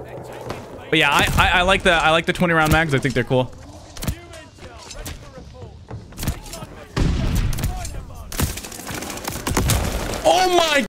But yeah, I like the 20 round mags. I think they're cool. Oh my